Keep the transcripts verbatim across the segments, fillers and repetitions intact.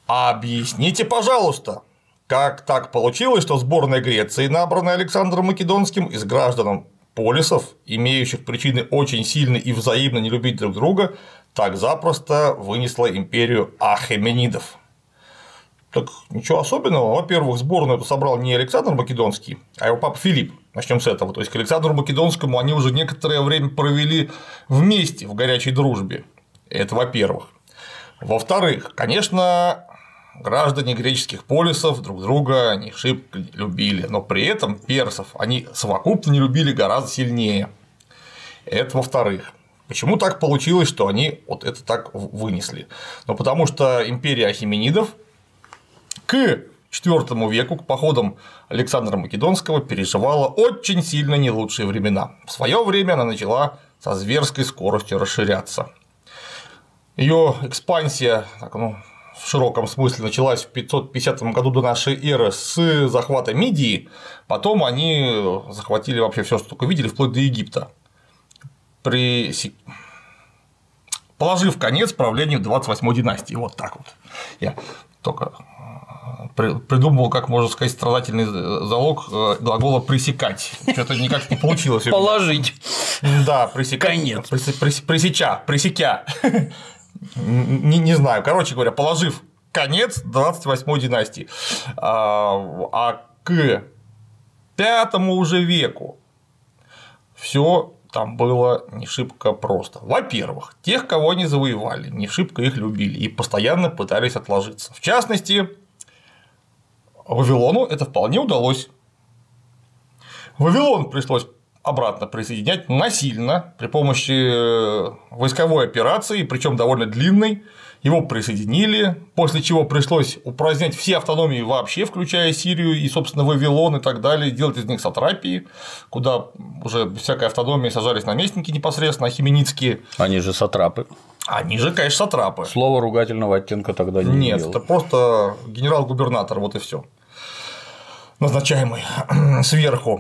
Объясните, пожалуйста, как так получилось, что сборная Греции, набранная Александром Македонским, из граждан полисов, имеющих причины очень сильно и взаимно не любить друг друга, так запросто вынесла империю ахеменидов? Так ничего особенного. Во-первых, сборную это собрал не Александр Македонский, а его папа Филипп. Начнем с этого. То есть к Александру Македонскому они уже некоторое время провели вместе в горячей дружбе. Это во-первых. Во-вторых, конечно, граждане греческих полисов друг друга не шибко любили, но при этом персов они совокупно не любили гораздо сильнее. Это во-вторых. Почему так получилось, что они вот это так вынесли? Ну, потому что империя ахеменидов к четвёртому веку, к походам Александра Македонского, переживала очень сильно не лучшие времена. В свое время она начала со зверской скоростью расширяться. Ее экспансия, так, ну, в широком смысле, началась в пятьсот пятидесятом году до нашей эры с захвата Мидии, потом они захватили вообще все, что только видели, вплоть до Египта, при... положив конец правлению двадцать восьмой династии. Вот так вот. Я только придумал, как можно сказать, страдательный залог глагола «пресекать». Что-то никак не получилось. Положить. Да, пресекать. Конец. Пресеча, пресекя. Не, не знаю. Короче говоря, положив конец двадцать восьмой династии. А к пятому уже веку все там было не шибко просто. Во-первых, тех, кого они завоевали, не шибко их любили и постоянно пытались отложиться. В частности, Вавилону это вполне удалось. Вавилон пришлось обратно присоединять насильно при помощи войсковой операции, причем довольно длинной. Его присоединили, после чего пришлось упразднять все автономии вообще, включая Сирию и, собственно, Вавилон и так далее, делать из них сатрапии, куда уже без всякой автономии сажались наместники непосредственно, ахеменидские. Они же сатрапы. Они же, конечно, сатрапы. Слово ругательного оттенка тогда не Нет, имело. это просто генерал-губернатор, вот и все. Назначаемый сверху.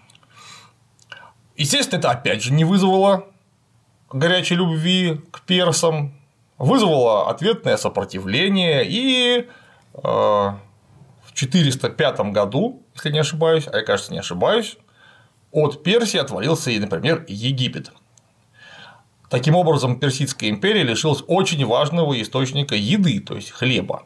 Естественно, это опять же не вызвало горячей любви к персам, вызвало ответное сопротивление, и в четыреста пятом году, если не ошибаюсь, а я, кажется, не ошибаюсь, от Персии отвалился и, например, Египет. Таким образом, Персидская империя лишилась очень важного источника еды, то есть хлеба.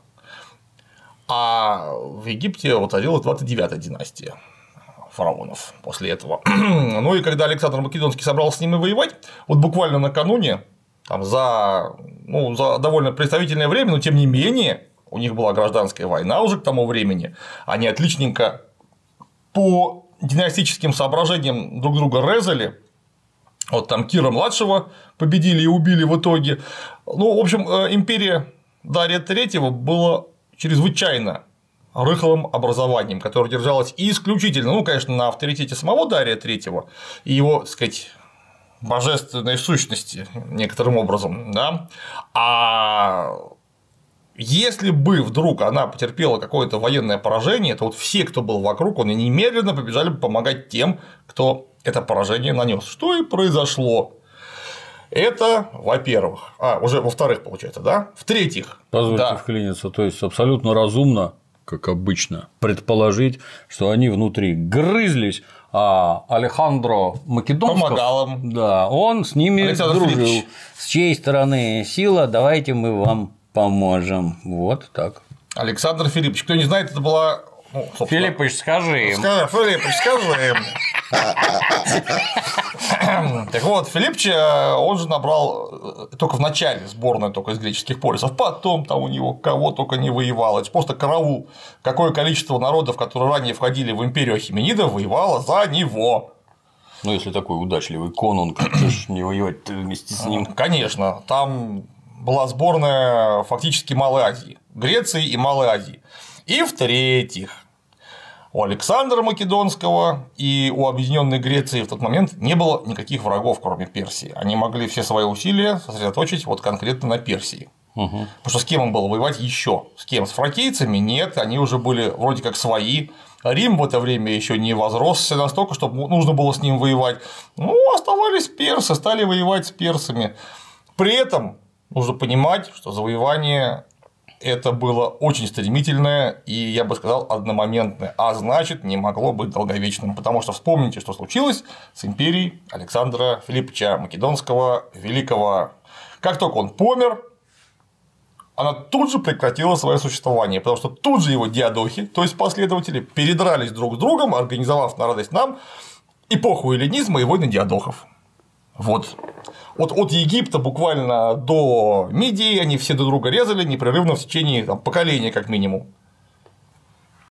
А в Египте воцарилась двадцать девятая династия фараонов после этого. Ну и когда Александр Македонский собрался с ними воевать, вот буквально накануне, там, за, ну, за довольно представительное время, но тем не менее, у них была гражданская война уже к тому времени, они отличненько по династическим соображениям друг друга резали. Вот там Кира-младшего победили и убили в итоге. Ну, в общем, империя Дария третьего была чрезвычайно рыхлым образованием, которое держалось исключительно, ну, конечно, на авторитете самого Дария третьего и его, так сказать, божественной сущности некоторым образом, да, а если бы вдруг она потерпела какое-то военное поражение, то вот все, кто был вокруг, они немедленно побежали бы помогать тем, кто это поражение нанес. Что и произошло. Это, во-первых, а уже во-вторых, получается, да, в-третьих, позвольте да. вклиниться, то есть абсолютно разумно, как обычно, предположить, что они внутри грызлись, а Алехандро Македонский помогал им. Да, он с ними Александр дружил. Филиппович. С чьей стороны сила, давайте мы вам поможем. Вот так. Александр Филиппович, кто не знает, это была. Ну, Филиппович, скажи им. Скажи, Филиппович, скажи им. Так вот, Филиппович, он же набрал только в начале сборную только из греческих полисов, потом там у него кого только не воевало, это просто караул, какое количество народов, которые ранее входили в империю ахеменидов, воевало за него. Ну, если такой удачливый конунг, как же не воевать вместе с ним? Конечно, там была сборная фактически Малой Азии, Греции и Малой Азии. И в-третьих, у Александра Македонского и у Объединенной Греции в тот момент не было никаких врагов, кроме Персии. Они могли все свои усилия сосредоточить вот конкретно на Персии. Угу. Потому что с кем им было воевать еще? С кем? С фракийцами? Нет, они уже были вроде как свои. Рим в это время еще не возросся настолько, чтобы нужно было с ним воевать. Ну, оставались персы, стали воевать с персами. При этом нужно понимать, что завоевание это было очень стремительное и, я бы сказал, одномоментное, а значит, не могло быть долговечным, потому что вспомните, что случилось с империей Александра Филипповича Македонского Великого. Как только он помер, она тут же прекратила свое существование, потому что тут же его диадохи, то есть последователи, передрались друг с другом, организовав на радость нам эпоху эллинизма и войны диадохов. Вот. Вот от Египта буквально до Мидии они все друг друга резали непрерывно в течение там, поколения, как минимум.